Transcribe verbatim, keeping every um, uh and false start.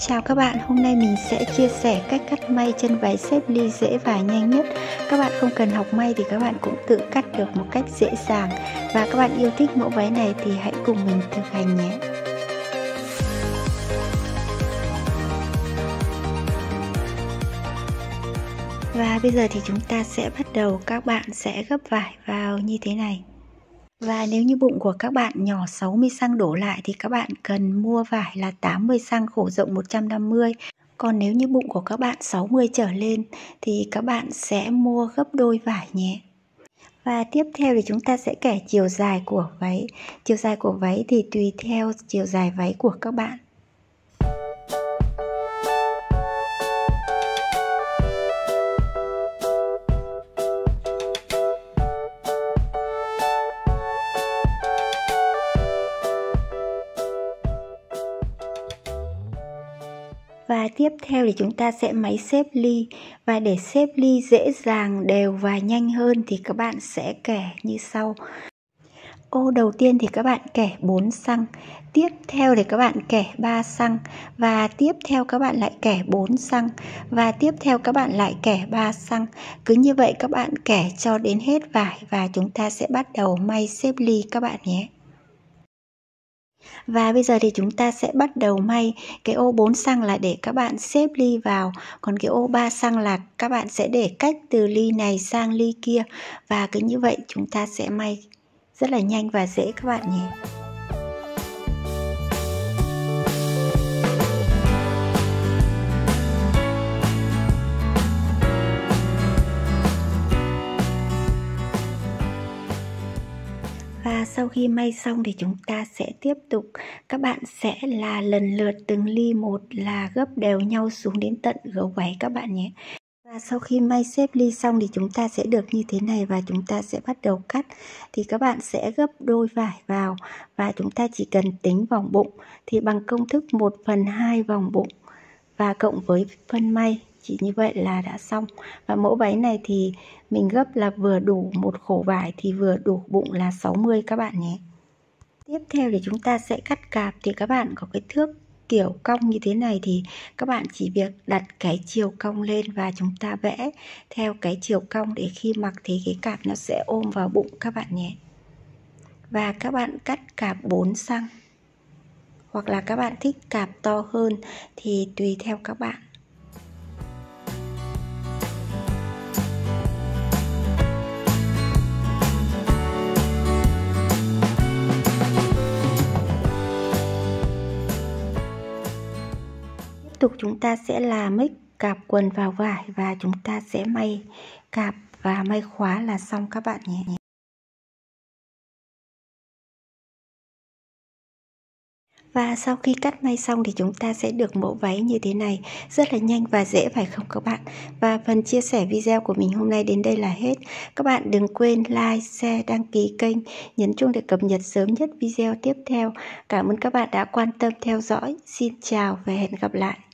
Chào các bạn, hôm nay mình sẽ chia sẻ cách cắt may chân váy xếp ly dễ và nhanh nhất. Các bạn không cần học may thì các bạn cũng tự cắt được một cách dễ dàng. Và các bạn yêu thích mẫu váy này thì hãy cùng mình thực hành nhé. Và bây giờ thì chúng ta sẽ bắt đầu. Các bạn sẽ gấp vải vào như thế này. Và nếu như bụng của các bạn nhỏ sáu mươi xăng-ti-mét đổ lại thì các bạn cần mua vải là tám mươi xăng-ti-mét, khổ rộng một trăm năm mươi. Còn nếu như bụng của các bạn sáu mươi trở lên thì các bạn sẽ mua gấp đôi vải nhé. Và tiếp theo thì chúng ta sẽ kẻ chiều dài của váy. Chiều dài của váy thì tùy theo chiều dài váy của các bạn. Và tiếp theo thì chúng ta sẽ máy xếp ly. Và để xếp ly dễ dàng, đều và nhanh hơn thì các bạn sẽ kẻ như sau. Ô đầu tiên thì các bạn kẻ bốn xăng-ti-mét, tiếp theo thì các bạn kẻ ba xăng-ti-mét, và tiếp theo các bạn lại kẻ bốn xăng-ti-mét, và tiếp theo các bạn lại kẻ ba xăng-ti-mét. Cứ như vậy các bạn kẻ cho đến hết vải và chúng ta sẽ bắt đầu may xếp ly các bạn nhé. Và bây giờ thì chúng ta sẽ bắt đầu may. Cái ô bốn xăng-ti-mét là để các bạn xếp ly vào, còn cái ô ba xăng-ti-mét là các bạn sẽ để cách từ ly này sang ly kia. Và cứ như vậy chúng ta sẽ may rất là nhanh và dễ các bạn nhé. Và sau khi may xong thì chúng ta sẽ tiếp tục. Các bạn sẽ là lần lượt từng ly một là gấp đều nhau xuống đến tận gấu váy các bạn nhé. Và sau khi may xếp ly xong thì chúng ta sẽ được như thế này và chúng ta sẽ bắt đầu cắt. Thì các bạn sẽ gấp đôi vải vào và chúng ta chỉ cần tính vòng bụng thì bằng công thức một phần hai vòng bụng và cộng với phân may. Chỉ như vậy là đã xong. Và mẫu váy này thì mình gấp là vừa đủ một khổ vải thì vừa đủ bụng là sáu mươi các bạn nhé. Tiếp theo thì chúng ta sẽ cắt cạp. Thì các bạn có cái thước kiểu cong như thế này thì các bạn chỉ việc đặt cái chiều cong lên và chúng ta vẽ theo cái chiều cong để khi mặc thì cái cạp nó sẽ ôm vào bụng các bạn nhé. Và các bạn cắt cạp bốn xăng-ti-mét. Hoặc là các bạn thích cạp to hơn thì tùy theo các bạn. Tiếp tục chúng ta sẽ là mix cạp quần vào vải và chúng ta sẽ may cạp và may khóa là xong các bạn nhé. Và sau khi cắt may xong thì chúng ta sẽ được mẫu váy như thế này. Rất là nhanh và dễ phải không các bạn? Và phần chia sẻ video của mình hôm nay đến đây là hết. Các bạn đừng quên like, share, đăng ký kênh, nhấn chuông để cập nhật sớm nhất video tiếp theo. Cảm ơn các bạn đã quan tâm theo dõi. Xin chào và hẹn gặp lại.